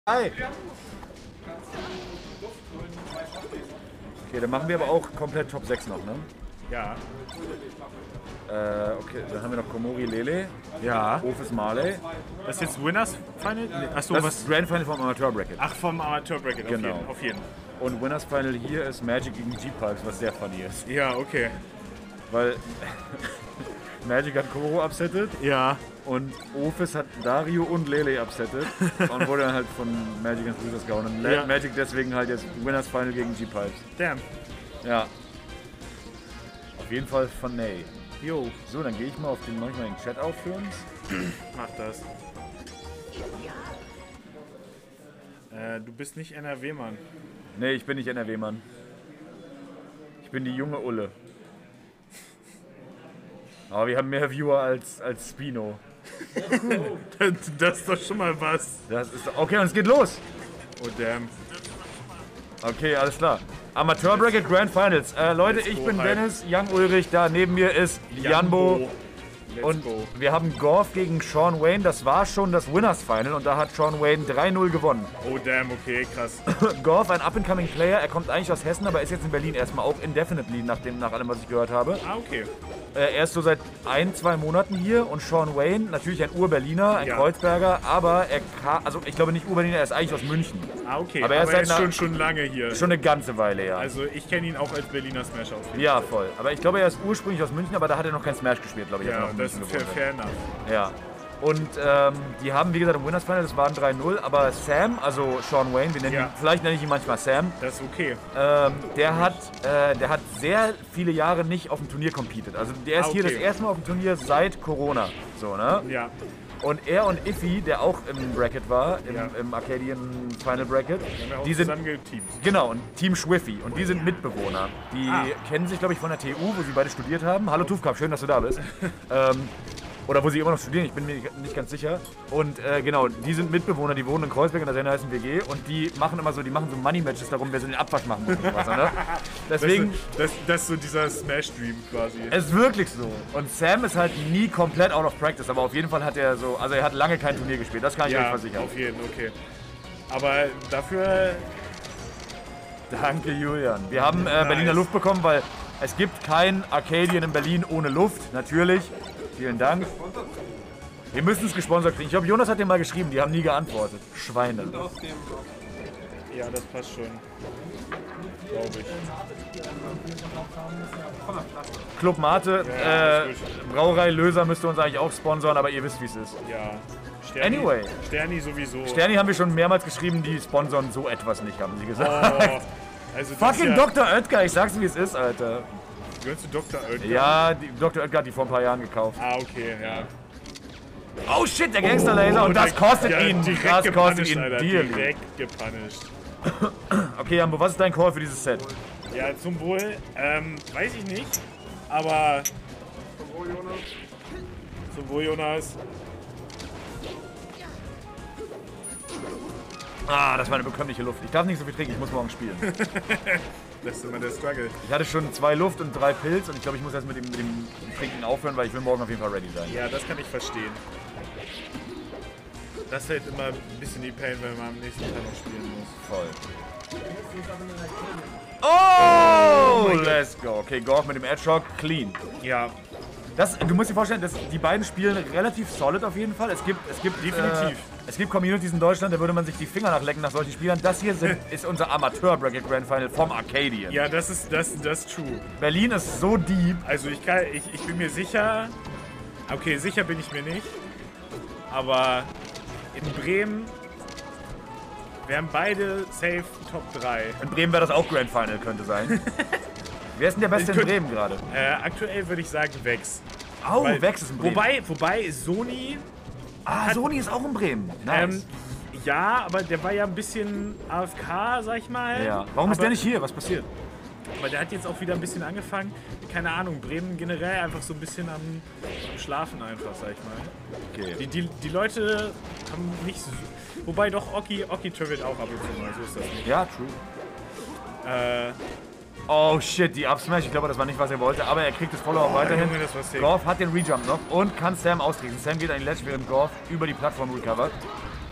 Hi! Okay, dann machen wir aber auch komplett Top 6 noch, ne? Ja. Okay, dann haben wir noch Komori Lele, Ja. Ofis Marley. Das ist jetzt Winners Final? Nee, achso, Das was? ist Grand Final vom Amateur Bracket. Ach, vom Amateur Bracket, Genau. auf jeden. Und Winners Final hier ist Magic gegen G-Pipes, was sehr funny ist. Ja, okay. Weil Magic hat Koro upsettet Ja. und Ofis hat Dario und Lele upsettet und wurde dann halt von Magic ins Losers gehauen. Und Ja. Magic deswegen halt jetzt Winners Final gegen G-Pipes. Damn. Ja. Auf jeden Fall funny. Jo, So, dann gehe ich mal auf den manchmal Chat auf für uns. mach das. Du bist nicht NRW-Mann. Nee, ich bin nicht NRW-Mann. Ich bin die junge Ulle. Aber wir haben mehr Viewer als Spino. Das ist doch schon mal was. Das ist okay, und es geht los. Oh, damn. Okay, alles klar. Amateur Bracket Grand Finals. Leute, Let's ich go, bin Hype. Dennis, Young Ulrich, da neben mir ist Janbo. Let's Und go. wir haben Gorf gegen Sean Wayne. Das war schon das Winners Final und da hat Sean Wayne 3-0 gewonnen. Oh, damn, okay, krass. Gorf, ein Up-and-Coming Player. Er kommt eigentlich aus Hessen, aber ist jetzt in Berlin erstmal auch indefinitely, nach allem, was ich gehört habe. Ah, okay. Er ist so seit 1-2 Monaten hier und Sean Wayne, natürlich ein Ur-Berliner, ein Ja. Kreuzberger, aber er kann, also ich glaube nicht Ur-Berliner, er ist eigentlich aus München. Ah, okay. Aber er ist seit schon lange hier. Schon eine ganze Weile, ja. Also, ich kenne ihn auch als Berliner Smash aus. Ja, voll. Aber ich glaube, er ist ursprünglich aus München, aber da hat er noch kein Smash gespielt, glaube ich. als er Ja, noch in das München ist gewohnt hat. fair enough. Ja. Und die haben, wie gesagt, im Winners Final, das waren 3-0, aber Sam, also Sean Wayne, vielleicht nenne ich ihn manchmal Sam, Das ist okay. der hat sehr viele Jahre nicht auf dem Turnier competed. Also der ist hier okay. das erste Mal auf dem Turnier seit Corona. So, ne? Ja. Und er und Iffy, der auch im Bracket war, Ja. im Arcadian Final Bracket, Wir haben die auch sind zusammen geteamt. genau, und Team Schwiffy. Und die sind Mitbewohner. Die kennen sich, glaube ich, von der TU, wo sie beide studiert haben. Hallo Tufkap, schön, dass du da bist. Oder wo sie immer noch studieren, ich bin mir nicht ganz sicher. Und genau, die sind Mitbewohner, die wohnen in Kreuzberg in der sehr heißen WG. Und die machen so Money-Matches darum, wer so den Abwasch machen muss. Und sowas, ne? Deswegen, Das ist so dieser Smash-Dream quasi. es ist wirklich so. Und Sam ist halt nie komplett out of practice. Aber auf jeden Fall hat er so, also er hat lange kein Turnier gespielt, das kann ich euch Ja, versichern. auf jeden, okay. Aber dafür, Danke, Julian. Wir haben Berliner Luft bekommen, weil es gibt kein Arcadian in Berlin ohne Luft, natürlich. Vielen Dank. Wir müssen es gesponsert kriegen. Ich glaube, Jonas hat dir mal geschrieben, die haben nie geantwortet. Schweine. ja, das passt schon. Glaube ich. Club Mate, Ja, ist gut. Brauerei Löser müsste uns eigentlich auch sponsoren, aber ihr wisst, wie es ist. Ja. Sterni, Anyway. Sterni sowieso. Sterni haben wir schon mehrmals geschrieben, die sponsern so etwas nicht, haben sie gesagt. Oh, also das Fucking ist ja, Dr. Oetker, ich sag's wie es ist, Alter. Gehörst du Dr. Oetker? Ja, Dr. Oetker hat die vor ein paar Jahren gekauft. Ah, okay, ja. Oh shit, der Gangster-Laser und das kostet ihn. Direkt Das kostet gepunished, ihn Alter. dearly. Direkt gepunished. Okay, Jambo, was ist dein Call für dieses Set? Ja, zum Wohl, weiß ich nicht, aber... Zum Wohl, Jonas. Ah, das war eine bekömmliche Luft. Ich darf nicht so viel trinken, ich muss morgen spielen. Das ist immer der Struggle. Ich hatte schon 2 Luft und 3 Pilz und ich glaube, ich muss erst mit dem Trinken aufhören, weil ich will morgen auf jeden Fall ready sein. Ja, das kann ich verstehen. Das ist halt immer ein bisschen die Pain, wenn man am nächsten Tag noch spielen muss. Voll. Oh, let's go. Okay, Gorf mit dem Edgeshock, clean. Ja, Du musst dir vorstellen, die beiden spielen relativ solid auf jeden Fall. Es gibt Definitiv. Es gibt Communities in Deutschland, da würde man sich die Finger nachlecken nach solchen Spielern. Das hier ist unser Amateur-Bracket Grand Final vom Arcadian. ja, das ist true. Berlin ist so deep. Also ich bin mir sicher, okay, sicher bin ich mir nicht, aber in Bremen wären beide safe Top 3. In Bremen wäre das auch Grand Final, könnte sein. Wer ist denn der Beste in Bremen gerade? Aktuell würde ich sagen Vex. Oh, Weil- Vex ist in Bremen. Wobei Sony, Sony ist auch in Bremen. Nice. ja, aber der war ja ein bisschen AFK, sag ich mal. Ja. Warum ist aber, der nicht hier? Was passiert? Aber der hat jetzt auch wieder ein bisschen angefangen. Keine Ahnung, Bremen generell einfach so ein bisschen am Schlafen einfach, sag ich mal. Okay. Die Leute haben nicht so... Wobei doch Oki travelt auch ab und zu mal, so ist das nicht. Ja, true. Äh, Oh shit, die Upsmash. Ich glaube, das war nicht, was er wollte, aber er kriegt das Follow-up weiterhin. Junge, das war sick. Gorf hat den Rejump noch und kann Sam austricksen. Sam geht an die Ledge, während Gorf über die Plattform recovert. Oh,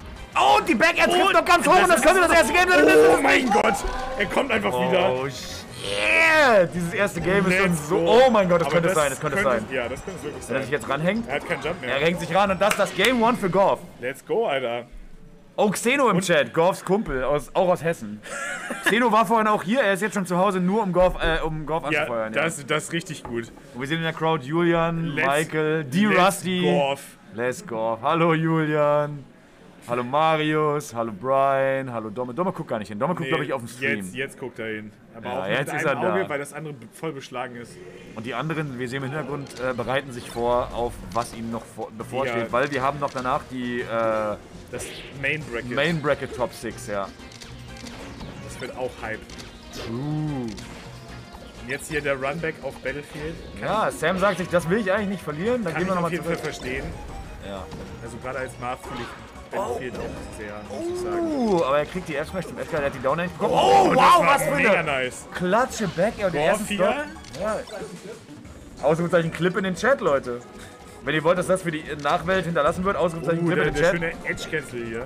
Oh, die Back-Air trifft noch ganz hoch und das könnte das erste Game sein. Oh mein Gott, er kommt einfach wieder. Oh, yeah. Dieses erste Game ist schon so... Oh mein Gott, das könnte es sein, das könnte es sein. Ja, das könnte es wirklich Wenn er sein. sich jetzt ranhängt. Er hat keinen Jump mehr. Er hängt sich ran und das ist das Game 1 für Gorf. Let's go, Alter. Oh, Xeno im Chat, Gorfs Kumpel, auch aus Hessen. Xeno war vorhin auch hier, er ist jetzt schon zu Hause, nur um Gorf anzufeuern. Ja, das ist richtig gut. Und wir sehen in der Crowd Julian, Michael, D-Rusty. Les Gorf. Hallo Julian. Hallo Marius, hallo Brian, hallo Domme. Domme guckt gar nicht hin. Domme guckt, glaube ich, auf dem Stream. Jetzt guckt er hin. Aber Ja, auch jetzt mit ist einem er da. Auge, weil das andere voll beschlagen ist. Und die anderen, wir sehen im Hintergrund, bereiten sich vor auf was ihnen noch bevorsteht. Ja. Weil wir haben noch danach die Das Main Bracket. Main Bracket Top 6, ja. Das wird auch Hype. True. Und jetzt hier der Runback auf Battlefield. Ja, Sam sagt sich, das will ich eigentlich nicht verlieren. Dann Kann gehen ich wir auf nochmal jeden Fall zurück. verstehen. Ja. Also gerade als Marv fühle ich Battlefield auch sehr, muss ich sagen. Aber er kriegt die F-Smash zum Edgar, der hat die Down nicht bekommen. Oh, Oh, das wow, war was für mega eine nice. Klatsche Back und den Gorf ersten hier. Stop. Ja. Ausrufezeichen Clip in den Chat, Leute. Wenn ihr wollt, dass das für die Nachwelt hinterlassen wird, Ausrufezeichen Clip in Der den Chat. schöne Edge-Cancel hier.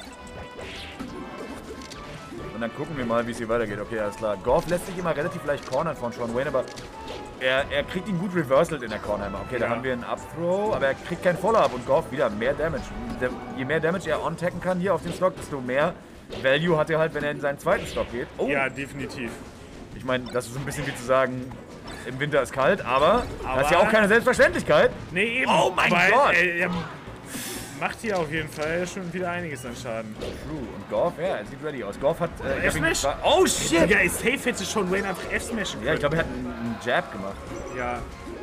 Und dann gucken wir mal, wie es hier weitergeht. Okay, alles klar. Gorf lässt sich immer relativ leicht cornern von Sean Wayne, aber er kriegt ihn gut reversalt in der Corner immer. Okay, da Ja. haben wir einen Up-Throw, aber er kriegt kein Follow-up und Gorf wieder mehr Damage. Je mehr Damage er on-tacken kann hier auf den Stock, desto mehr Value hat er halt, wenn er in seinen zweiten Stock geht. Oh, Ja, definitiv. ich meine, das ist so ein bisschen wie zu sagen, im Winter ist kalt, aber das ist ja auch keine Selbstverständlichkeit. Nee, eben. Oh mein Aber Gott. Er macht hier auf jeden Fall schon wieder einiges an Schaden. True. Und Gorf, ja, er sieht ready aus. Gorf hat... ich hab ihn F-Smash? gefragt- Oh, shit! Ja, safe hätte schon Wayne einfach F-Smashen können. Ja, ich glaube, er hat einen Jab gemacht. Ja.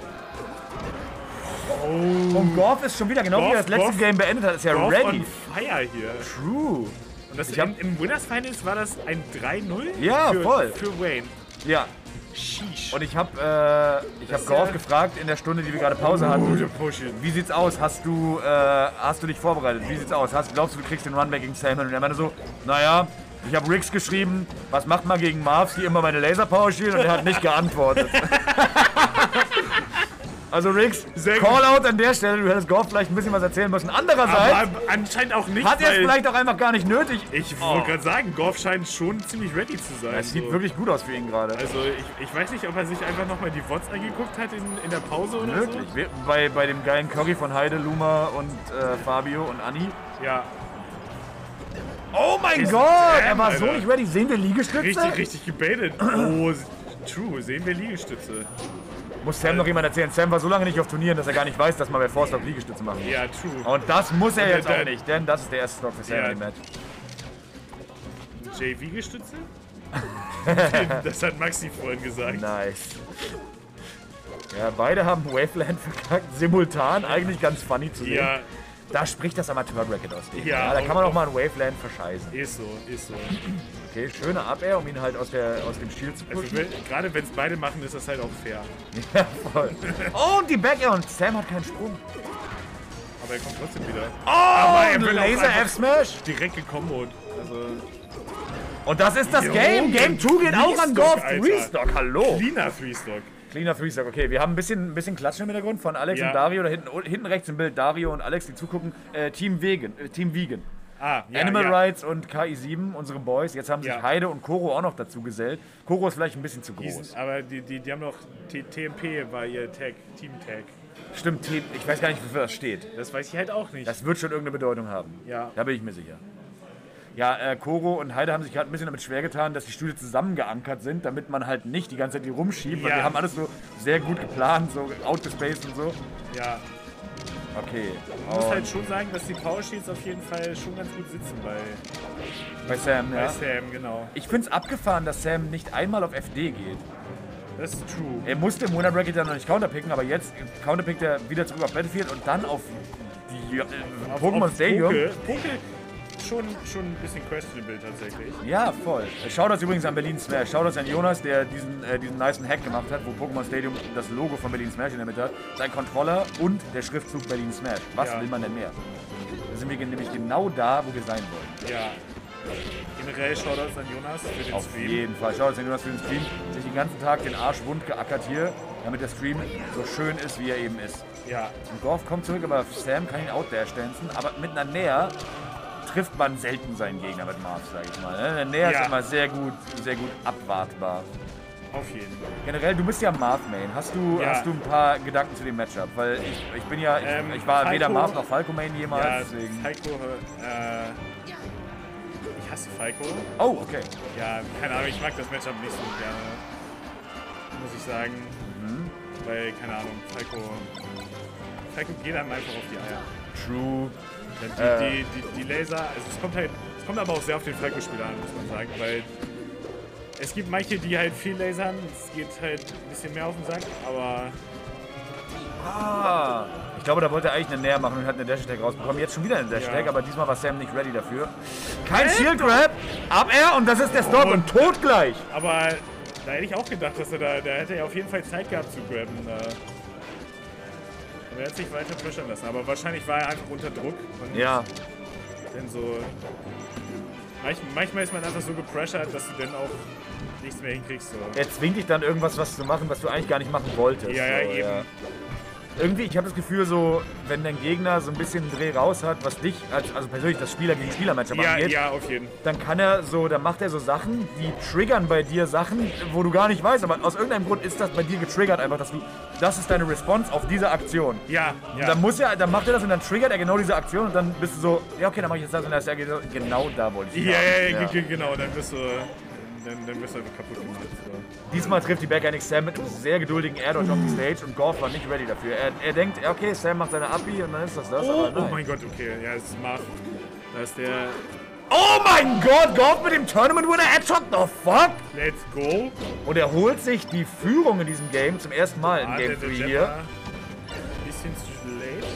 Und Gorf ist schon wieder, genau wie er das letzte Gorf- Game beendet hat, ist ja Gorf ready. on fire hier. True. Und das Ich hab- im Winners Finals war das ein 3-0? Ja, voll. Für Wayne. Ja. Sheesh. Und ich hab ist Gorf ja- gefragt in der Stunde, die wir gerade Pause hatten. der Push-It. Wie sieht's aus? Hast du dich vorbereitet? Wie sieht's aus? Glaubst du, du kriegst den Runback gegen Salmon? Und er meinte so, naja, ich habe Riggs geschrieben, was macht man gegen Marvs, die immer meine Laserpower spielen? Und er hat nicht geantwortet. Also Riggs, Sehr Callout an der Stelle, du hättest Gorf vielleicht ein bisschen was erzählen müssen. Andererseits Aber anscheinend auch nicht, hat er es weil vielleicht auch einfach gar nicht nötig. ich wollte gerade sagen, Gorf scheint schon ziemlich ready zu sein. Es sieht so. wirklich gut aus für ihn gerade. Also ich weiß nicht, ob er sich einfach nochmal die VODs angeguckt hat in der Pause oder Wirklich. Bei dem geilen Curry von Heide, Luma und Fabio und Anni. so. Ja, Oh mein Ist Gott, damn, er war so Alter. nicht ready. Sehen wir Liegestütze? richtig gebaitet. Oh, true, sehen wir Liegestütze. Muss Sam noch jemand erzählen. Sam war so lange nicht auf Turnieren, dass er gar nicht weiß, dass man bei Forstock Liegestütze machen muss. Ja, true. Und das muss er Und jetzt der- auch nicht, denn das ist der erste Stock für Sam Ja. im Match. JV-Gestütze? Das hat Maxi vorhin gesagt. Nice. Ja, beide haben Waveland verkackt, simultan. Eigentlich ganz funny zu sehen. Ja, Da spricht das Amateur-Bracket aus dem. Ja, Da kann man und- auch mal ein Waveland verscheißen. ist so. Okay, schöne Up-Air, um ihn halt aus dem Shield zu Also pushen. gerade wenn es beide machen, ist das halt auch fair. Ja, voll. Oh, und die Back-Air und Sam hat keinen Sprung. Aber er kommt trotzdem wieder. Oh, er und will auch Laser einfach- F-Smash. Direkt gekombot. Also Und das ist das Jo, Game. Game 2 geht auch an Three-Stock, Gorf. Alter. 3-Stock, hallo. cleaner Three-Stock. Cleaner Freestock, okay. Wir haben ein bisschen Klatschen im Hintergrund von Alex Ja. und Dario. Da hinten rechts im Bild Dario und Alex, die zugucken. Team Vegan. Ah, ja, Animal ja. Rights und KI7, unsere Boys. Jetzt haben sich Ja. Heide und Koro auch noch dazu gesellt. Koro ist vielleicht ein bisschen zu groß. Aber die haben noch TMP war ihr Tag, Team-Tag. Stimmt, ich weiß gar nicht, wofür das steht. Das weiß ich halt auch nicht. Das wird schon irgendeine Bedeutung haben. Ja. Da bin ich mir sicher. Ja, Koro und Heide haben sich gerade ein bisschen damit schwer getan, dass die Stühle zusammengeankert sind, damit man halt nicht die ganze Zeit die rumschiebt. Weil Ja. wir haben alles so sehr gut geplant, so outgespaced und so. Ja, Okay. man muss Und halt schon sagen, dass die Power Shields auf jeden Fall schon ganz gut sitzen bei Sam, bei ja. Sam, genau. Ich find's abgefahren, dass Sam nicht einmal auf FD geht. Das ist true. Er musste im Winner Bracket ja noch nicht counterpicken, aber jetzt counterpickt er wieder zurück auf Battlefield und dann auf die Pokémon Stadium. Poke schon ein bisschen questionable tatsächlich. Ja, voll. Shoutouts übrigens an Berlin Smash. Shoutouts an Jonas, der diesen nicen Hack gemacht hat, wo Pokémon Stadium das Logo von Berlin Smash in der Mitte hat. Sein Controller und der Schriftzug Berlin Smash. Was Ja. will man denn mehr? Da sind wir nämlich genau da, wo wir sein wollen. Ja. Generell Shoutouts an Jonas für den Auf Stream. jeden Fall. Shoutouts an Jonas für den Stream. Sich den ganzen Tag den Arsch wund geackert hier, damit der Stream so schön ist, wie er eben ist. Ja. Und Gorf kommt zurück, aber Sam kann ihn outdash dancen, aber mit einer Näher. trifft man selten seinen Gegner mit Marth, sag ich mal. Ne? Der Näher ist immer sehr gut abwartbar. Auf jeden Fall. Generell, du bist ja Marth-Main. Hast du ein paar Gedanken zu dem Matchup? Weil ich bin ja, ich war Falco, weder Marth noch Falco-Main jemals. Ja, deswegen. Falco, ich hasse Falco. Oh, okay. Ja, keine Ahnung, ich mag das Matchup nicht so gerne. Muss ich sagen. Weil, keine Ahnung, Falco geht einem einfach auf die Eier. True. Die Laser, also es kommt aber auch sehr auf den Falco-Spieler an, muss man sagen, weil es gibt manche, die halt viel lasern, es geht halt ein bisschen mehr auf den Sack, aber... Ich glaube, da wollte er eigentlich eine Näher machen und hat eine Dash-Attack rausbekommen. Jetzt schon wieder eine Dash-Attack, aber diesmal war Sam nicht ready dafür. Kein Shield-Grab, ab er und das ist der Stock und tot gleich. Aber da hätte ich auch gedacht, dass da hätte er auf jeden Fall Zeit gehabt zu grabben. Aber er hat sich weiter pressern lassen, aber wahrscheinlich war er einfach unter Druck. Und ja. Dann so... Manchmal ist man einfach so gepressured, dass du dann auch nichts mehr hinkriegst. So. Er zwingt dich dann irgendwas zu machen, was du eigentlich gar nicht machen wolltest. Ja, so, eben. Ja. Irgendwie, ich habe das Gefühl, so, wenn dein Gegner so ein bisschen einen Dreh raus hat, was dich, also persönlich das Spieler gegen Spieler-Matchup angeht, ja, auf jeden. dann macht er so Sachen, die triggern bei dir Sachen, wo du gar nicht weißt, aber aus irgendeinem Grund ist das bei dir getriggert einfach, das ist deine Response auf diese Aktion. Ja. Dann macht er das und dann triggert er genau diese Aktion und dann bist du so, ja okay, dann mache ich jetzt das und das, ja genau da wollte ich Genau, dann bist du einfach kaputt gemacht. So. Diesmal trifft die Back NX Sam mit einem sehr geduldigen Air-Dodge auf die Stage und Gorf war nicht ready dafür. Er denkt, okay, Sam macht seine Abi und dann ist das. Aber nein. Oh mein Gott, okay. Ja, es ist Marth. Da ist der... Oh mein Gott, Gorf mit dem Tournament-Winner Headshot, the fuck? Let's go. Und er holt sich die Führung in diesem Game zum ersten Mal in Game 3 hier. Bisschen zu late.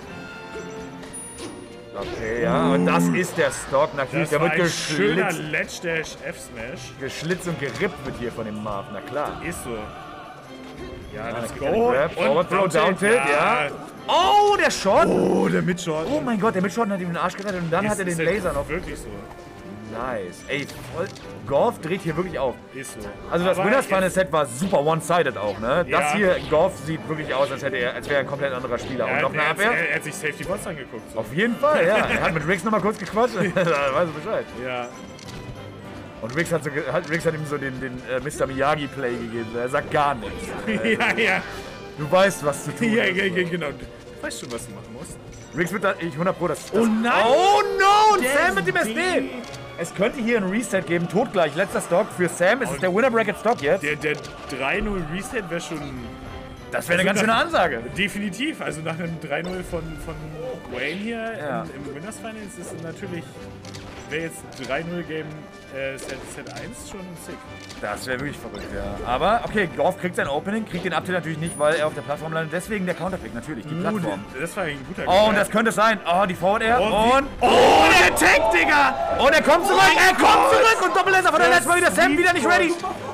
Okay, ja, und das ist der Stock natürlich. Der wird schöner Ledge-Dash F-Smash. Geschlitzt und gerippt wird hier von dem Marth, na klar. Ist so. Ja, let's go. Forward Throw, Down Tilt, ja. Oh, der Shot. Oh, der Midshot. Oh mein Gott, der Midshot hat ihm den Arsch gerettet und dann hat er den Laser noch. Wirklich so. Nice. Ey, Gorf dreht hier wirklich auf. Ist so. Also das Winners Final Set war super one-sided auch, ne? Ja. Das hier, Gorf sieht wirklich aus, als wäre er ein komplett anderer Spieler. Und noch eine Abwehr? Er hat sich Safety Bots angeguckt. So. Auf jeden Fall, ja. Er hat mit Riggs nochmal kurz gequatscht. Da weiß er Bescheid. Ja. Und Riggs hat ihm so den Mr. Miyagi-Play gegeben. Er sagt gar nichts. Ja. Du weißt, was zu tun ist. Ja, genau. Du weißt schon, was du machen musst. Riggs wird da, ich 100 Pro, das... Oh nein! Oh no! Und Der Sam mit dem SD! Es könnte hier ein Reset geben, totgleich. Letzter Stock für Sam. Es ist der Winner Bracket Stock jetzt. Der 3-0 Reset wäre schon... Das wäre eine ganz schöne Ansage. Definitiv. Also nach einem 3-0 von Wayne hier im Winners Finals ist es natürlich... Wäre jetzt 3-0 Game Set 1 schon sick. Das wäre wirklich verrückt, ja. Aber, okay, Gorf kriegt sein Opening, kriegt den Uptilt natürlich nicht, weil er auf der Plattform landet. Deswegen der Counterpick, natürlich, die Plattform. Das war ein guter Oh, und das könnte es sein. Oh, die Forward Air. Und der Tank, Digga! Und er kommt zurück, und Doppel-Laser von der letzten Mal wieder. Sam wieder nicht ready.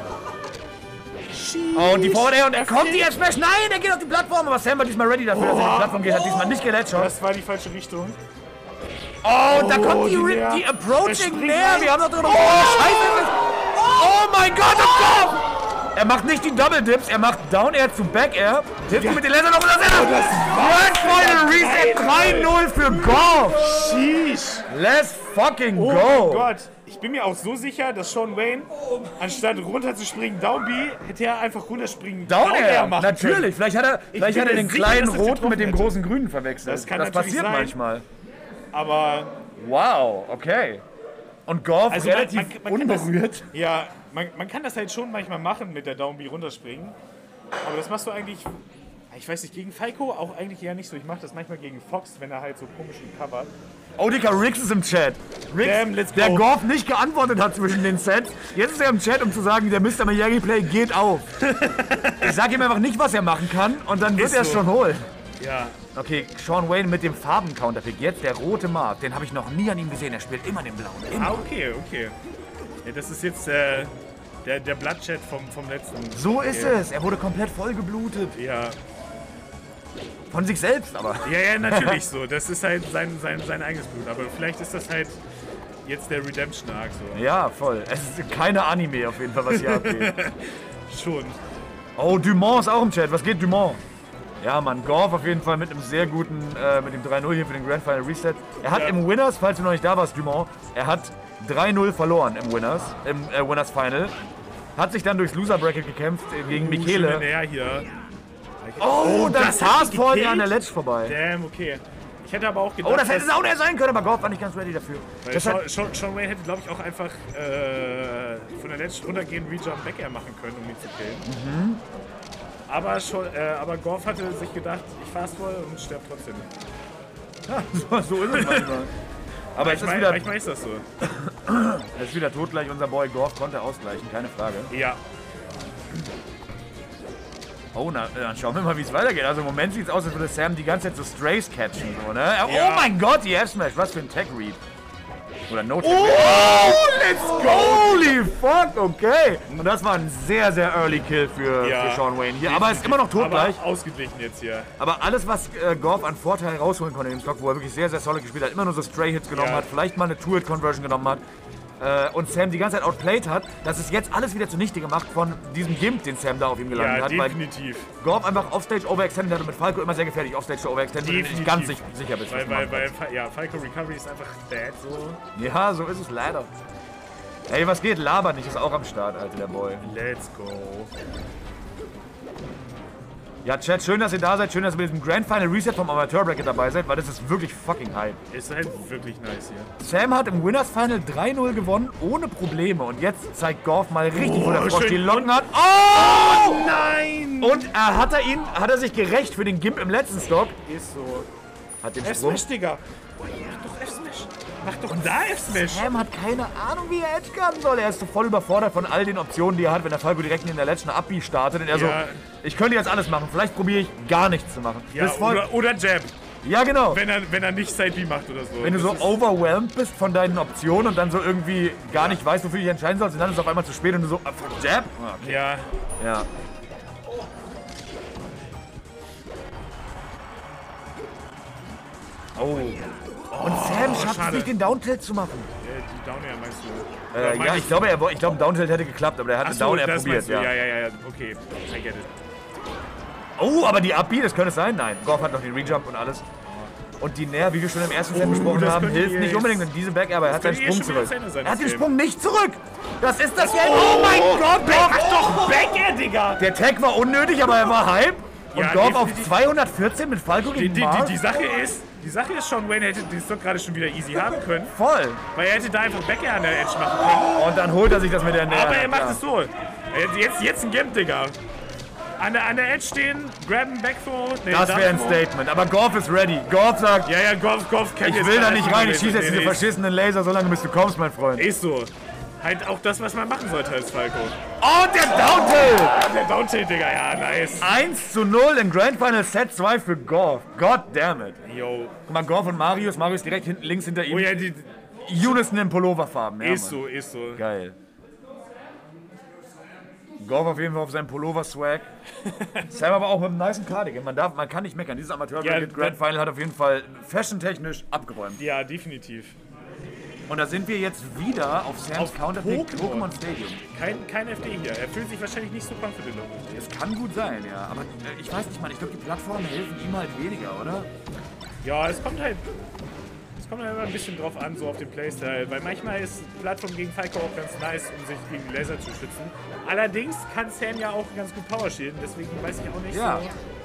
Oh, und die Forward Air und er kommt die Smash. Nein, er geht auf die Plattform, aber Sam war diesmal ready dafür, dass er auf die Plattform geht. Hat diesmal nicht geledged. Das war die falsche Richtung. Oh, und da kommt die Approaching näher. Wir haben doch drüber Scheiße. Oh mein Gott, oh Gott! Er macht nicht die Double Dips, er macht Down Air zu Back Air. Hilft mit den Lasern noch und das Grand Final Reset 3-0 für Gorf. Sheesh. Let's fucking go. Oh mein Gott. Ich bin mir auch so sicher, dass Sean Wayne, anstatt runterzuspringen Down B, hätte er einfach runterspringen Down Air machen natürlich. können. Vielleicht hat er den kleinen roten mit dem großen grünen verwechselt. Das passiert manchmal. Aber... Wow, okay. Und Gorf also relativ unberührt. Man kann das halt schon manchmal machen mit der Down B runterspringen. Aber das machst du eigentlich, ich weiß nicht, gegen Falco auch eigentlich eher nicht so. Ich mache das manchmal gegen Fox, wenn er halt so komisch covert. Oh, Digga, Riggs ist im Chat. Riggs, der Gorf nicht geantwortet hat zwischen den Sets. Jetzt ist er im Chat, um zu sagen, der Mr. Miyagi-Play geht auf. Ich sag ihm einfach nicht, was er machen kann und dann wird er es schon holen. Ja. Okay, Sean Wayne mit dem Farben-Counterpick. Jetzt der rote Marth. Den habe ich noch nie an ihm gesehen. Er spielt immer den blauen. Immer. Ah, okay. Ja, das ist jetzt der Bloodshed vom letzten. So ist es. Er wurde komplett vollgeblutet. Ja. Von sich selbst aber. Ja, natürlich so. Das ist halt sein eigenes Blut. Aber vielleicht ist das halt jetzt der Redemption-Arc so. Ja, voll. Es ist keine Anime auf jeden Fall, was hier abgeht. Schon. Oh, Dumont ist auch im Chat. Was geht, Dumont? Ja, Mann, Goff auf jeden Fall mit einem sehr guten, mit dem 3-0 hier für den Grand Final Reset. Er hat im Winners, falls du noch nicht da warst, Dumont, er hat 3-0 verloren im Winners Final. Hat sich dann durchs Loser Bracket gekämpft gegen Michele. Hier. Oh, das Haas vorher gekillt? an der Ledge vorbei. Damn, okay. Ich hätte aber auch gedacht, Oh, das hätte es auch nicht sein können, aber Goff war nicht ganz ready dafür. Sean Wayne hätte, glaube ich, auch einfach von der Ledge runtergehen, Rejump Back Air machen können, um ihn zu killen. Aber Goff hatte sich gedacht, ich fast voll und sterbe trotzdem. Ja, so ist es manchmal. Aber manchmal ist das so. Es ist wieder totgleich, unser Boy Goff konnte ausgleichen, keine Frage. Ja. Oh, dann schauen wir mal, wie es weitergeht. Also im Moment sieht es aus, als würde Sam die ganze Zeit so Strays catchen. So, ne? Ja. Oh mein Gott, die F-Smash, was für ein Tech-Read. Oder No-Tech-Read. Oh, let's go! Holy fuck, okay. Und das war ein sehr, sehr early Kill für Sean Wayne hier. Aber es ist immer noch totgleich. Aber ausgeglichen jetzt hier. Aber alles, was Goff an Vorteil rausholen konnte in dem Stock, wo er wirklich sehr, sehr solid gespielt hat, immer nur so Stray-Hits genommen hat, vielleicht mal eine Two-Hit-Conversion genommen hat, und Sam die ganze Zeit outplayed hat, das ist jetzt alles wieder zunichte gemacht von diesem Gimp, den Sam da auf ihm gelandet hat. Definitiv. Weil Goff einfach Offstage overextended hat und mit Falco immer sehr gefährlich Offstage zu overextenden, wenn du nicht ganz sicher bist. Weil Falco Recovery ist einfach bad so. Ja, so ist es leider. Ey, was geht? Laber nicht, ist auch am Start, Alter, der Boy. Let's go. Ja, Chat, schön, dass ihr da seid. Schön, dass ihr mit diesem Grand Final Reset vom Amateur Bracket dabei seid, weil das ist wirklich fucking hype. Ist halt wirklich nice hier. Sam hat im Winners Final 3-0 gewonnen, ohne Probleme. Und jetzt zeigt Goff mal richtig, wo der Frosch die Locken hat. Oh! Nein! Und hat er sich gerecht für den Gimp im letzten Stock. Ist so. Hat den Sprung. F-Smash, Digga. Mach doch F-Smash. Mach doch da F-Smash. Sam hat keine Ahnung, wie er Edge gunnen soll. Er ist so voll überfordert von all den Optionen, die er hat, wenn der Falco direkt in der letzten Up-B startet. Und er so, ich könnte jetzt alles machen. Vielleicht probiere ich gar nichts zu machen. Ja, oder Jab. Ja, genau. Wenn er nicht Side-B macht oder so. Wenn du so overwhelmed bist von deinen Optionen und dann so irgendwie gar nicht weißt, wofür du dich entscheiden sollst, und dann ist es auf einmal zu spät und du so, fuck, Jab? Okay. Ja. Oh. Und Sam schafft es nicht, den Downtilt zu machen. Die Down Air meinst du? Ja, ich glaube, Downtilt hätte geklappt, aber er hat den Down Air probiert. Ja, okay. I get it. Oh, aber die Up-B, das könnte es sein? Nein, Goff hat noch den Rejump und alles. Und die Nair, wie wir schon im ersten Set besprochen haben, hilft nicht unbedingt in diesem Back, aber er hat seinen Sprung zurück. Er hat den Sprung nicht zurück! Das ist das Game! Oh mein Gott, mach doch Back Air, Digga! Der Tag war unnötig, aber er war Hype. Und Ja, Goff auf definitiv. 214 mit Falco gegen Mars. Die Sache ist, Sean Wayne hätte den Stock gerade schon wieder easy haben können. Voll. Weil er hätte da einfach Back Air an der Edge machen können. Und dann holt er sich das mit der Nair. Aber er macht es so. Jetzt ein Gimp, Digga. An der Edge stehen, grabben, Backthrow. Nee, Das wäre ein Statement. Aber Goff ist ready. Goff sagt, Ja, Goff kennt ich will da nicht rein, ich schieße jetzt diese verschissenen Laser, solange bis du kommst, mein Freund. Ist so. Halt auch das, was man machen sollte als Falco. Und der Downtilt! Der Downtilt, Digga, ja, nice. 1:0 im Grand Final Set 2 für Goff. God damn it. Yo. Guck mal, Goff und Marius direkt hinten links hinter ihm. Oh ja, Unison in Pulloverfarben. Ja, ist Mann. so. Geil. Goff auf jeden Fall auf seinem Pullover-Swag. Sam aber auch mit einem nicen Cardigan. Man kann nicht meckern. Dieses Amateur Grand Final hat auf jeden Fall fashiontechnisch abgeräumt. Ja, definitiv. Und da sind wir jetzt wieder auf Sams Counterpick Pokémon Stadium. Kein FD hier. Er fühlt sich wahrscheinlich nicht so confident. Es kann gut sein, ja. Aber ich weiß nicht, Mann. Ich glaube, die Plattformen helfen ihm halt weniger, oder? Ja, es kommt halt immer ein bisschen drauf an, so auf den Playstyle. Weil manchmal ist Plattform gegen Falco auch ganz nice, um sich gegen Laser zu schützen. Allerdings kann Sam ja auch ganz gut Power shielden. Deswegen weiß ich auch nicht so,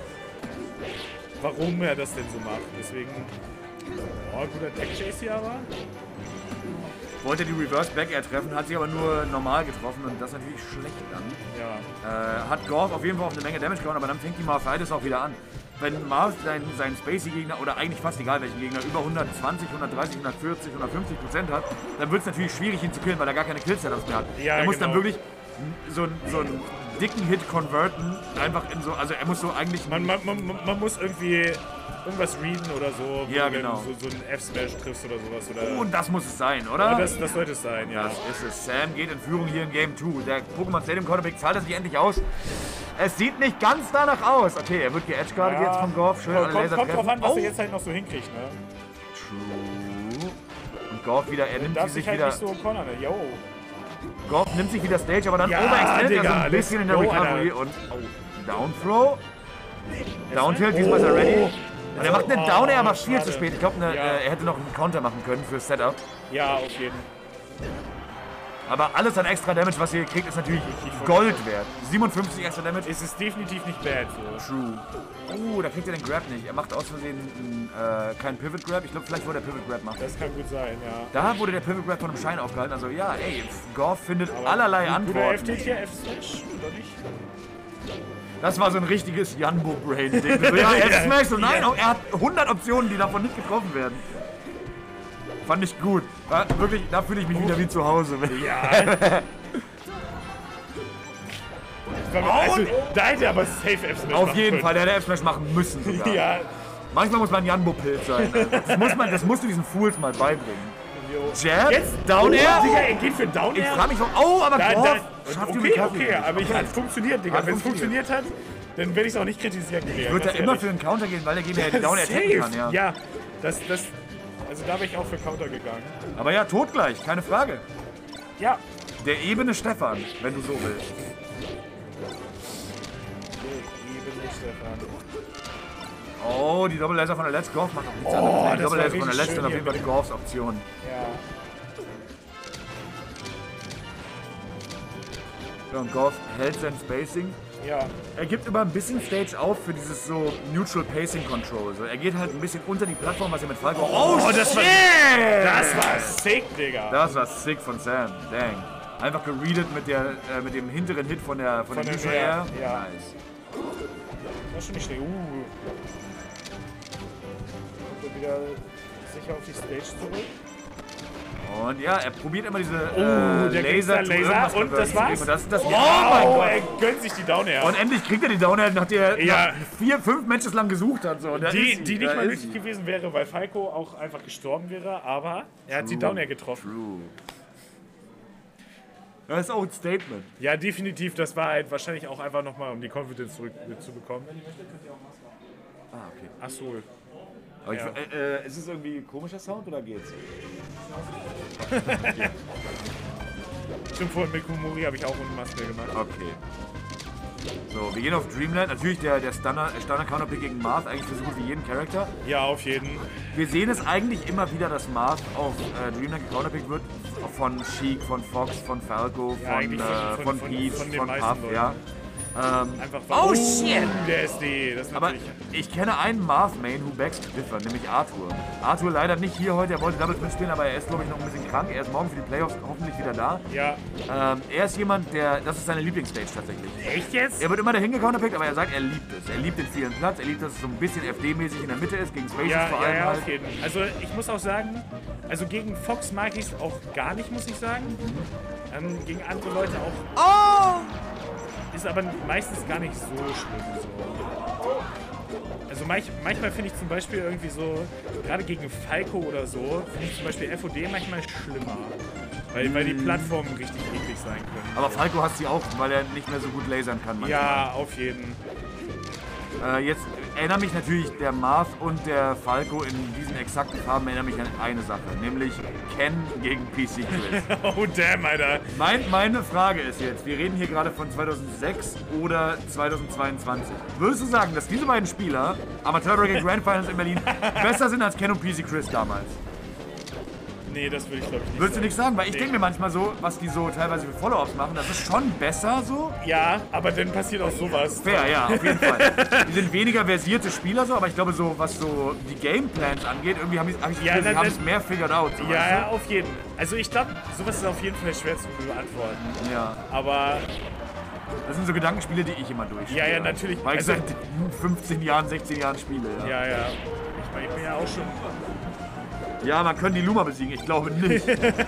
warum er das denn so macht. Deswegen, guter Tech-Chase hier aber. Wollte die Reverse Back Air treffen, hat sich aber nur normal getroffen und das ist natürlich schlecht dann. Ja. Hat Goff auf jeden Fall auf eine Menge Damage gehauen, aber dann fängt die Malphite auch wieder an. Wenn Mars seinen Spacey-Gegner, oder eigentlich fast egal welchen Gegner, über 120, 130, 140, 150% hat, dann wird es natürlich schwierig, ihn zu killen, weil er gar keine Kill-Setups mehr hat. Ja, er muss dann genau. wirklich so einen dicken Hit converten, einfach in so, also er muss so eigentlich... Man muss irgendwie irgendwas readen oder so, Ja, wenn genau. du so einen F-Smash triffst oder sowas. Oder Und das muss es sein, oder? das sollte es sein, ja. Das ist es. Sam geht in Führung hier in Game 2. Der Pokémon Stadium Quarterback zahlt er sich endlich aus. Es sieht nicht ganz danach aus. Okay, er wird geedgeguardet jetzt von Goff. Schön alle Laser Kommt drauf an, was oh. er jetzt halt noch so hinkriegt, ne? True. Und Goff wieder, er nimmt Darf sich sich halt wieder... nicht so cornern, ne? Yo. Goff nimmt sich wieder Stage, aber dann Ja, overextendet er so Digga, ein bisschen in der yo, Recovery. Alter. Und Down Throw. Downtilt, diesmal ist er ready. Und er macht einen Down Air, aber viel schade. zu spät. Ich glaube, er hätte noch einen Counter machen können für Setup. Ja, auf jeden. Aber alles an extra Damage, was ihr kriegt, ist natürlich Gold wert. 57 extra Damage. Es ist definitiv nicht bad. So. True. Da kriegt er den Grab nicht. Er macht aus Versehen keinen Pivot Grab. Ich glaube, vielleicht wollte er Pivot Grab machen. Das kann gut sein, ja. Da wurde der Pivot Grab von einem Schein aufgehalten. Also ja, ey, Goff findet allerlei Guter Antworten. FT hier, F-Switch, oder nicht? Das war so ein richtiges Janbo-Brain-Ding. So, ja, F-Smash, so nein, er hat 100 Optionen, die davon nicht getroffen werden. Fand ich gut. Wirklich, da fühle ich mich wieder wie zu Hause. Ja. Also, da hätte er aber safe F-Smash Auf jeden Fall, der hätte F-Smash machen müssen sogar. Ja. Manchmal muss man Janbo-Pilz sein. Das musst du diesen Fools mal beibringen. Jab, Jetzt Down Air. Digga, er geht für Down Ich Air. frage mich so, oh, aber Goff schafft die Okay, Recovery. okay, aber hat funktioniert, Digga. Hat Wenn es funktioniert. funktioniert hat, dann werde ich es auch nicht kritisieren. Digga, Ich würde da ganz immer ehrlich. für einen Counter gehen, weil der Gegner ja die Down Air tanken kann, ja. Ja, also da wäre ich auch für Counter gegangen. Aber ja, totgleich, keine Frage. Ja. Der ebene Stefan, wenn du so willst. Oh, die Double Laser von der Let's Golf macht auch nichts anderes. Die das Double war Laser von der richtig Let's sind schön auf jeden Fall die hier. Golfs Option. Ja. Ja, und Golf hält sein Spacing. Ja. Er gibt immer ein bisschen Stage auf für dieses so Neutral Pacing Control. So, er geht halt ein bisschen unter die Plattform, was er mit Falco... Oh, das war shit! sick, Digga. Das war sick von Sam. Dang. Einfach gereadet mit dem hinteren Hit von der der Neutral Air. Air. Ja. Nice. Das war schon nicht schlecht. Kommt er wieder sicher auf die Stage zurück. Und ja, er probiert immer diese der Laser, kriegt Laser und das war's? Und das ist das. Oh, mein Gott. er gönnt sich die Down Air. Und endlich kriegt er die Down Air, nachdem er Ja. 4-5 Matches lang gesucht hat. So. Und da ist die sie, nicht da mal ist nötig sie. gewesen wäre, weil Falco auch einfach gestorben wäre, aber er hat die Down Air getroffen. True. Das ist auch ein Statement. Ja, definitiv, das war halt wahrscheinlich auch einfach nochmal, um die Confidence zurückzubekommen. Ah, okay. Ach so. Aber Ja. ist es irgendwie ein komischer Sound oder geht's? Stimmt, vorhin mit Kumori habe ich auch ohne Maske gemacht. Okay. So, wir gehen auf Dreamland. Natürlich der Standard-Counterpick gegen Marth, eigentlich für so gut wie jeden Charakter. Ja, auf jeden. Wir sehen es eigentlich immer wieder, dass Marth auf Dreamland gecounterpickt wird. Von Sheik, von Fox, von Falco, Ja, eigentlich von Peach, von den von meisten Puff, Leuten. ja. Einfach Oh, shit! Der SD, das ist Aber natürlich... ich kenne einen Marth-Main, who backs differ, nämlich Arthur. Arthur leider nicht hier heute, er wollte Double Spin spielen, aber er ist, glaube ich, noch ein bisschen krank. Er ist morgen für die Playoffs hoffentlich wieder da. Ja. Er ist jemand, das ist seine Lieblingsstage tatsächlich. Echt jetzt? Er wird immer dahin gecounterpickt, aber er sagt, er liebt es. Er liebt den vielen Platz, er liebt, dass es so ein bisschen FD-mäßig in der Mitte ist, gegen Spaces Ja, vor allem ja, halt. auf jeden. Also ich muss auch sagen, also gegen Fox mag ich es auch gar nicht, muss ich sagen. Gegen andere Leute auch. Oh! Ist aber meistens gar nicht so schlimm. So. Also manchmal finde ich zum Beispiel irgendwie so, gerade gegen Falco oder so, finde ich zum Beispiel FOD manchmal schlimmer. Weil die Plattformen richtig eklig sein können. Aber Falco hat sie auch, weil er nicht mehr so gut lasern kann manchmal. Ja, auf jeden. Jetzt erinnert mich natürlich der Marth und der Falco in diesen exakten Farben erinnern mich an eine Sache, nämlich Ken gegen PC Chris. Oh damn, Alter. Meine Frage ist jetzt, wir reden hier gerade von 2006 oder 2022. Würdest du sagen, dass diese beiden Spieler, Amateur-Bracket Grand Finals in Berlin, besser sind als Ken und PC Chris damals? Nee, das würde ich glaube ich nicht Würdest du sagen. nicht sagen? Weil ich denke mir manchmal so, was die so teilweise für Follow-Ups machen, das ist schon besser so. Ja, aber dann passiert auch sowas. Fair, ja, auf jeden Fall. Die sind weniger versierte Spieler so, aber ich glaube so, was so die Gameplans angeht, irgendwie haben sie Ja, es mehr figured out. So, weißt Ja, ja, auf jeden. Also ich glaube, sowas ist auf jeden Fall schwer zu beantworten. du? Ja. Aber Das sind so Gedankenspiele, die ich immer durchspiele. Ja, ja, natürlich. Weil ich Also- seit 15 Jahren, 16 Jahren spiele. Ja, ja, ja. Ich meine, ich bin ja auch schon. ja man kann die Luma besiegen, ich glaube nicht.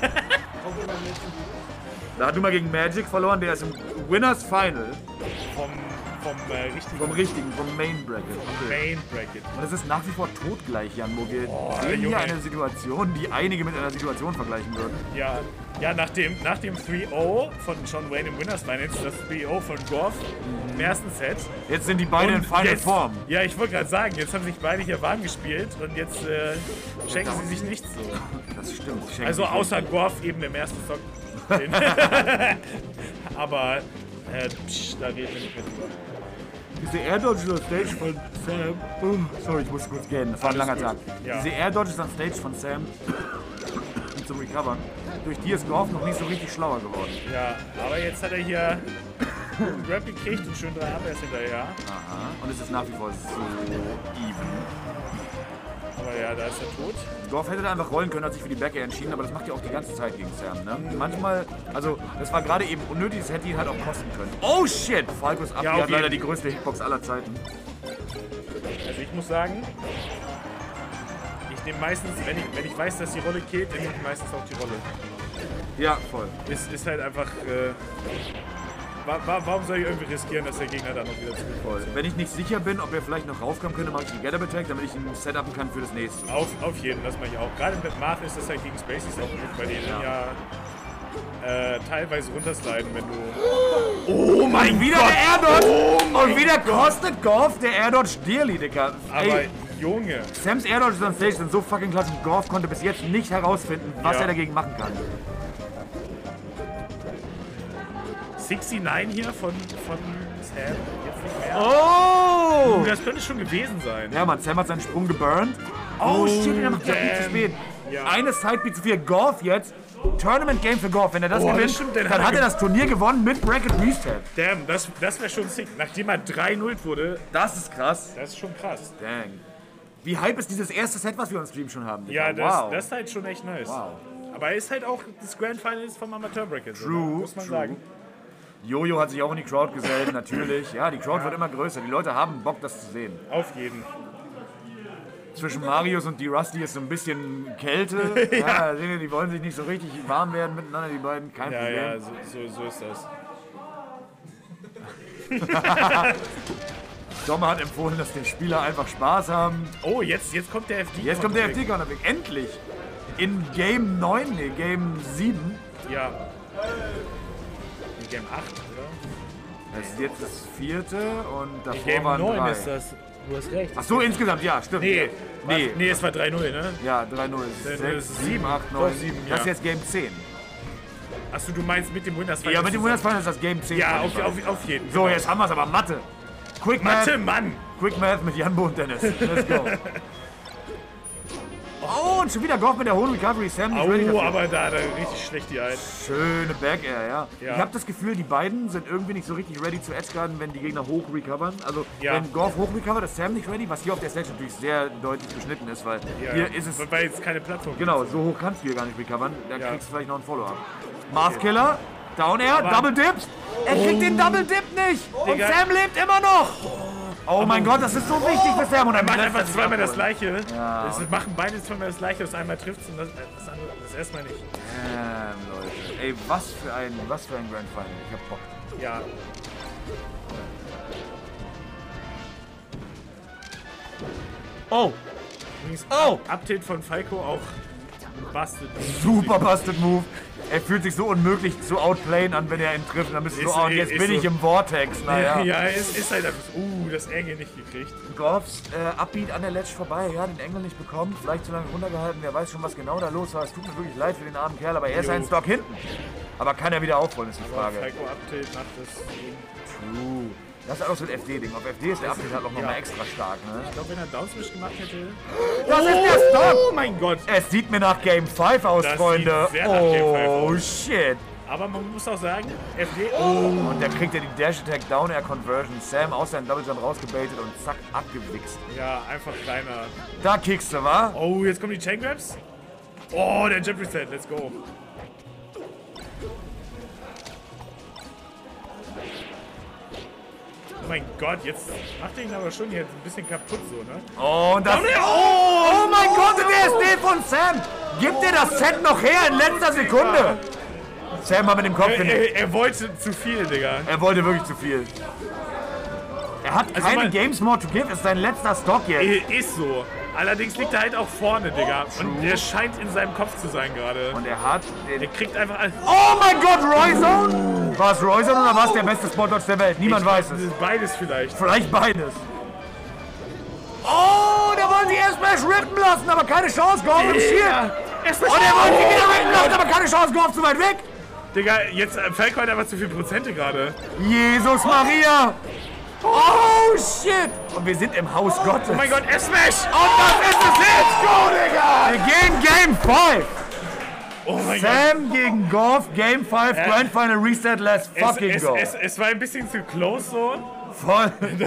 Da hat Luma gegen Magic verloren, der ist im Winners Final Richtigen vom richtigen, vom Main Bracket. Main Bracket. Und es ist nach wie vor totgleich, Jan, wo wir sehen Junge. hier eine Situation, die einige mit einer Situation vergleichen würden. Ja, ja nach dem 3-0 von John Wayne im Winners Finals, das 3-0 von Goff im ersten Set. Jetzt sind die beiden in Final jetzt, Form. Ja, ich wollte gerade sagen, jetzt haben sich beide hier warm gespielt und jetzt schenken sie sich nichts so. Das stimmt. sie schenken Also sich außer Goff eben im ersten Stock. Aber da reden wir nicht mehr drüber. Diese Air Dodges on Stage von Sam. Oh, sorry, ich muss kurz gehen. Das war ein langer Tag. Ja. Diese Air Dodges on Stage von Sam zum Recovern. Durch die ist Goff noch nicht so richtig schlauer geworden. Ja, aber jetzt hat er hier einen Grab gekriegt und schön 3 Abwehr hinterher. Aha. Und es ist nach wie vor so even. Aber ja, da ist er tot. Goff hätte da einfach rollen können, hat sich für die Backe entschieden, aber das macht ja auch die ganze Zeit gegen Sam, ne? Manchmal, also das war gerade eben unnötig, das hätte ihn halt auch kosten können. Oh shit! Falcos Abwehr hat leider die größte Hitbox aller Zeiten. Also ich muss sagen, ich nehme meistens, wenn ich weiß, dass die Rolle geht, dann nehme ich meistens auch die Rolle. Ja, voll. Ist halt einfach, warum soll ich irgendwie riskieren, dass der Gegner dann noch wieder zurückkommt? Voll. Wenn ich nicht sicher bin, ob er vielleicht noch raufkommen könnte, mache ich einen Get-Up-Attack, damit ich ihn setupen kann für das nächste. Auf jeden, das mache ich auch. Gerade mit Marth ist das halt gegen Spaceys auch gut, weil die ja teilweise runtersliden, wenn du... Oh mein Gott! Wieder der Air Dodge! Und wieder kostet Goff der Air Dodge dearly, Digga. Aber Junge! Sams Air Dodges on Stage sind so fucking klasse und Goff konnte bis jetzt nicht herausfinden, was er dagegen machen kann. 69 hier von Sam, jetzt nicht mehr. Oh! Das könnte schon gewesen sein. Ja, Mann, Sam hat seinen Sprung geburnt. Oh shit, der macht ja viel zu spät. Ja. Eine Sidebeat zu viel. Goff jetzt. Tournament Game für Goff. Wenn er das gewinnt, stimmt, dann hat er das Turnier gewonnen mit Bracket Reset. Damn, das wäre schon sick. Nachdem er 3-0 wurde, Das ist krass. das ist schon krass. Dang. Wie hype ist dieses erste Set, was wir im Stream schon haben? Ja, Digga? das ist halt schon echt nice. Wow. Aber er ist halt auch das Grand Finals vom Amateur Bracket. True, muss man true. sagen. Jojo hat sich auch in die Crowd gesellt, natürlich. Ja, die Crowd wird immer größer. Die Leute haben Bock, das zu sehen. Auf jeden. Zwischen Marius und die Rusty ist so ein bisschen Kälte. Ja, die wollen sich nicht so richtig warm werden miteinander, die beiden. Kein Problem. Ja, so ist das. Sommer hat empfohlen, dass die Spieler einfach Spaß haben. Oh, jetzt kommt der FD. Jetzt kommt der FD-Counterpick. Endlich! In Game 9, nee, Game 7. Ja. In Game 8, oder? Das ist jetzt das 4. und davor Game waren 9 3. ist das. Du hast recht. Ach so, insgesamt, ja, stimmt. Nee, es war 3-0, ne? Ja, 3-0. Das 6, ist 7, 8, 9. Doch, 7, Das ja. ist jetzt Game 10. Achso, du meinst mit dem Winners Final? Ja, mit dem Winners Final ist das Game 10. Ja, auf jeden. So, jetzt haben wir es aber Mathe. Quick Math. Mathe, Mann! Quick Math mit Janbo und Dennis. Let's go. Oh, und schon wieder Goff mit der hohen Recovery. Sam nicht ready Oh, dafür. aber da richtig schlecht die ein. Schöne Back Air, ja. Ja. Ich habe das Gefühl, die beiden sind irgendwie nicht so richtig ready zu edgeguarden, wenn die Gegner hoch recovern. Also, Ja. wenn Goff hoch recovert, ist Sam nicht ready, was hier auf der Stage natürlich sehr deutlich beschnitten ist, weil hier ist es... Weil jetzt keine Plattform Genau, so hoch kannst du hier gar nicht recovern. Da Ja. kriegst du vielleicht noch ein Follow-up. Mars Killer, Down Air, Aber- Double Dips. Er kriegt den Double Dip nicht. Und Digga. Sam lebt immer noch. Oh mein Gott, das ist so wichtig für Sam. Und Er dann macht lässt einfach er sich zweimal das abholen. Gleiche. Ja. Es machen beide zweimal das Gleiche, das einmal trifft und das andere das erstmal nicht. Leute. Ey, was für ein Grand Final. Ich hab Bock. Ja. Oh, Übrigens, Oh. Update von Falco auch busted. super busted Move. Er fühlt sich so unmöglich zu outplayen an, wenn er ihn trifft. Und dann bist du so, Ist- oh, und jetzt ist bin so. ich im Vortex. Naja. Ja, es ist halt einfach so, das Ärger nicht gekriegt. Goffs Upbeat an der Ledge vorbei, ja, den Engel nicht bekommen, vielleicht zu lange runtergehalten, wer weiß schon, was genau da los war. Es tut mir wirklich leid für den armen Kerl, aber er ist Jo. ein Stock hinten. Aber kann er wieder aufholen, ist die Frage. Falco Update macht das. True. Das ist auch so ein FD-Ding. Auf FD ist der Update halt auch nochmal extra stark, ne? Ich glaube, wenn er Downswish gemacht hätte. Das ist der Stock! Oh mein Gott! Es sieht mir nach Game 5 aus, Das Freunde. sieht sehr nach Game 5 Oh, aus. shit. Aber man muss auch sagen, FD. Und der kriegt ja die Dash-Attack Down-Air-Conversion. Sam aus seinem Double-Jump rausgebaitet und zack, abgewichst. Ja, einfach kleiner. Da kickst du, wa? Oh, jetzt kommen die Chain Grabs. Oh, der Jump Reset, let's go. Oh mein Gott, jetzt macht er ihn aber schon jetzt ein bisschen kaputt so, ne? Und das... Oh mein Gott, der SD von Sam! Gib dir das Set noch her in letzter Sekunde! Sam war mit dem Kopf genickt. Er wollte zu viel, Digga. Er wollte wirklich zu viel. Er hat Also keine man- Games more to give, ist sein letzter Stock jetzt. Ist so. Allerdings liegt er halt auch vorne, Digga. Und der scheint in seinem Kopf zu sein gerade. Und er hat Er den... kriegt einfach alles. Oh mein Gott, Royzone? War es Royzone oder war es der beste Spot-Dodge der Welt? Niemand weiß es. Beides vielleicht. Vielleicht beides. Oh, der wollte die Air-Smash rippen lassen, aber keine Chance, Gorf im Shield. Erstmal Und er wollte die wieder rippen lassen, aber keine Chance, Gorf zu weit weg. Digga, jetzt Falco hat einfach zu viel Prozente gerade. Jesus Maria. Oh, shit! Und wir sind im Haus Gottes. Oh mein Gott, F-Smash! Und das ist es jetzt! Go, Digga! Wir gehen Game 5! Oh mein Gott. Sam gegen Goff, Game 5, Grand Final Reset, let's fucking go! Es war ein bisschen zu close so. Voll!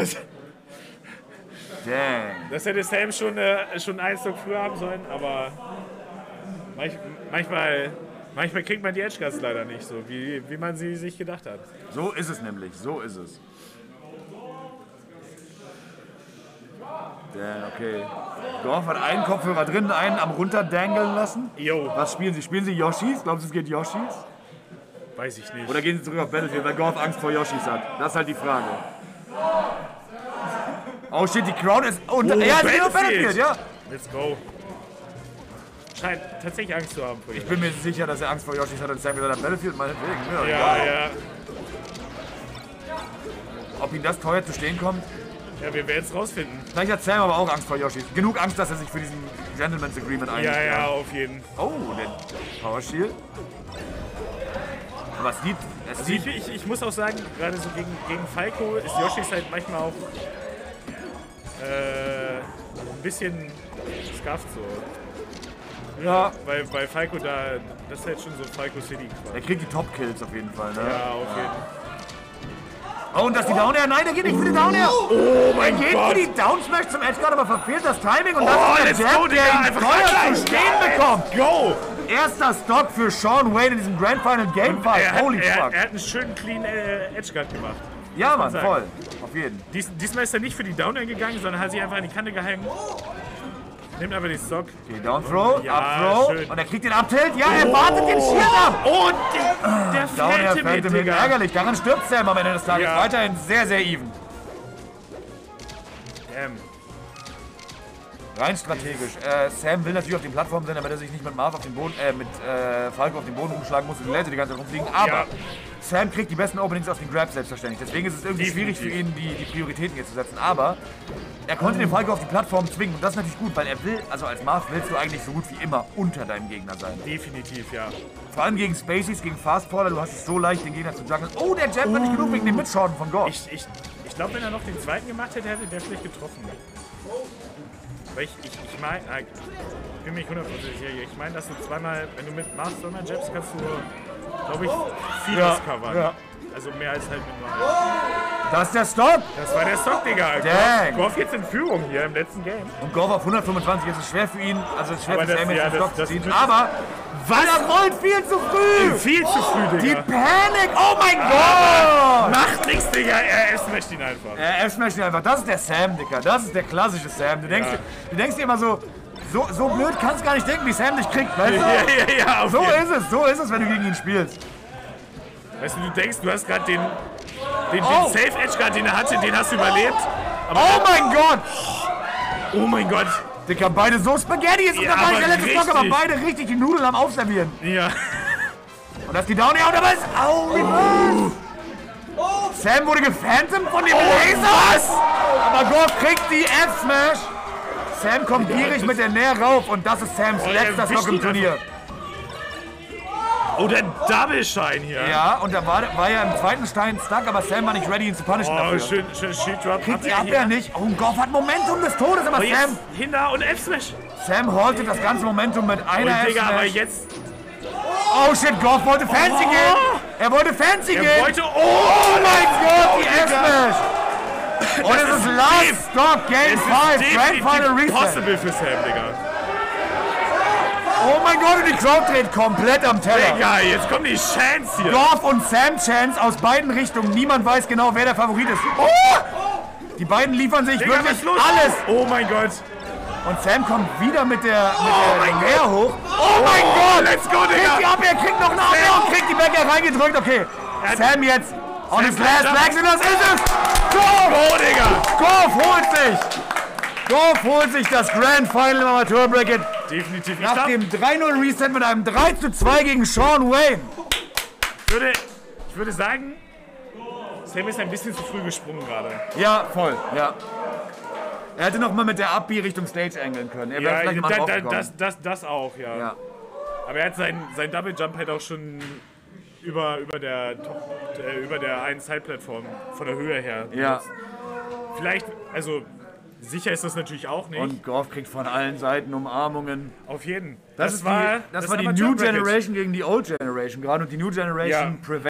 Das Damn. hätte Sam schon einen Stock früher haben sollen, aber manchmal kriegt man die Edgeguards leider nicht so, wie man sie sich gedacht hat. So ist es nämlich, so ist es. Damn, okay. Goff hat einen Kopfhörer drin, einen am runterdangeln lassen. Jo. Was spielen Sie? Spielen Sie Yoshis? Glauben Sie, es geht Yoshis? Weiß ich nicht. Oder gehen Sie zurück auf Battlefield, weil Goff Angst vor Yoshis hat? Das ist halt die Frage. Oh shit, die Crowd ist unter. Ja, es geht auf Battlefield, ja. Let's go. Scheint tatsächlich Angst zu haben vor ihm. Ich bin mir sicher, dass er Angst vor Yoshis hat und Sam gesagt hat, Battlefield, meinetwegen. Ja. Ob ihm das teuer zu stehen kommt? Ja, wir werden es rausfinden. Vielleicht hat Sam aber auch Angst vor Yoshis. Genug Angst, dass er sich für diesen Gentleman's Agreement einigt. Ja, auf jeden. Oh, der Power Shield. Aber es sieht. Ich muss auch sagen, gerade so gegen Falco ist Yoshis halt manchmal auch ein bisschen scuffed so. Ja. Weil Falco das ist halt schon so Falco City quasi. Er kriegt die Top-Kills auf jeden Fall, ne? Ja, auf jeden Fall. Oh, und das ist die Down-Air. Nein, der geht nicht für die Down-Air. Oh mein Er geht Gott. für die Down-Smash zum Edgeguard, aber verfehlt das Timing. Und das let's ist der go, Jab, Digga. der ihn Einfach teuer rein. zu stehen bekommt. Go! Erster Stock für Sean Wayne in diesem Grand Final Game 5. Holy fuck. Er hat einen schönen clean Edgeguard gemacht. Ja, Mann, sagen. voll. Auf jeden. Diesmal ist er nicht für die Down-Air gegangen, sondern hat sich einfach an die Kante gehangen. Nimmt aber den Stock. Okay, Down Throw, Ja, Up Throw. schön. Und er kriegt den Up-Tilt. Ja, er wartet den Shield ab. Und der Down-Air Phantom fällt ihm hin. Digga. Ärgerlich. Daran stirbt Sam am Ende des Tages. Ja. Weiterhin sehr, sehr even. Rein strategisch. Sam will natürlich auf den Plattformen sein, damit er sich nicht mit Marv auf den Boden, mit Falco auf den Boden umschlagen muss und die Laser die ganze Zeit rumfliegen. Aber Ja. Sam kriegt die besten Openings auf den Grab selbstverständlich. Deswegen ist es irgendwie schwierig für ihn, die Prioritäten hier zu setzen. Aber er konnte den Falco auf die Plattform zwingen und das ist natürlich gut, weil er will, also als Marv willst du eigentlich so gut wie immer unter deinem Gegner sein. Definitiv, ja. Vor allem gegen Spaceys, gegen Fastfaller, du hast es so leicht, den Gegner zu juggeln. Oh, der Jab war nicht genug wegen dem Mitschaden von Goff. Ich glaube, wenn er noch den zweiten gemacht hätte, hätte der vielleicht getroffen. Weil ich meine, bin mir nicht 100% sicher, ich meine, dass du zweimal, wenn du mit Mars zweimal jabst, kannst du, glaube ich, vieles covern. Ja. Also mehr als halt mit Mars. Das ist der Stop! Das war der Stock, Digga. Dang. Goff jetzt in Führung hier im letzten Game. Und Goff auf 125 ist es schwer für ihn, also es ist schwer Aber für das- Sam jetzt ja, den das- Stock zu das- ziehen. das- Aber er rollt viel zu früh! Viel zu früh, Die Digga. Panik! Oh mein Gott! Macht nichts, Digga. Er smasht ihn einfach. Er F-Smash ihn einfach. Das ist der Sam, Dicker. Das ist der klassische Sam. Du denkst dir immer so blöd kannst gar nicht denken, wie Sam dich kriegt, weißt du? Ja, auf So jeden. ist es, wenn du gegen ihn spielst. Weißt du, du denkst, du hast gerade den Oh. Safe Edge Guard, den er hatte, den hast du überlebt. Aber Oh mein Gott! oh mein Gott. Dicker, beide so Spaghetti. Ist Ja, unser gar nicht der aber letzte Stock, aber richtig. beide richtig die Nudeln am Aufservieren. Ja. Und das ist die Down-Air und dabei ist... Au, reverse! Sam wurde gephantomt von dem Laser! Was? Aber Goff kriegt die F-Smash. Sam kommt gierig mit der Nähe rauf und das ist Sams er letzter erwischt Stock im ihn Turnier. Oh, der Double Shine hier. Ja, und da war ja im zweiten Stein stuck, aber Sam war nicht ready, ihn zu punishen Oh, dafür. schön Shield Drop. Kriegt die Abwehr Abwehr hier. nicht. Oh, und Goff hat Momentum des Todes, aber Aber jetzt Sam Hinter und F-Smash. haltet das ganze Momentum mit einer Und Digga, aber F-Smash. jetzt. Oh shit, Goff wollte fancy Oh. gehen. Er wollte fancy Er gehen. wollte. Oh mein Gott, die Digga. F-Smash. Und es ist ist Last deep. Stop, Game 5, Grand Final Reset. Possible für Sam, Digga. Oh mein Gott, und die Crowd dreht komplett am Teller. Digga, jetzt kommt die Chance hier. Goff und Sam Chance aus beiden Richtungen. Niemand weiß genau, wer der Favorit ist. Oh! Die beiden liefern sich Digga, was wirklich ist los? alles. Oh mein Gott. Und Sam kommt wieder mit der mein Nähe hoch. Oh mein Gott! Let's go, Kriegt die Digga. Abwehr, kriegt noch eine Abwehr und kriegt die Bäcker reingedrückt. Okay, Sam jetzt on his last legs und das ist es. Goff! Oh, Digga. Goff holt sich das Grand Final im Amateur-Bracket Definitiv. Ich nach glaub, dem 3-0 Reset mit einem 3:2 gegen Sean Wayne. ich würde sagen, Sam ist ein bisschen zu früh gesprungen gerade. Ja, voll, ja. Er hätte noch mal mit der Up-B Richtung Stage angeln können. Er wäre vielleicht mal draufgekommen. Das auch, ja. Ja. Aber er hat sein Double Jump halt auch schon über der einen Side-Plattform von der Höhe her. Ja. vielleicht, also sicher ist das natürlich auch nicht. Und Goff kriegt von allen Seiten Umarmungen. Auf jeden. Das war die New Generation gegen die Old Generation gerade und die New Generation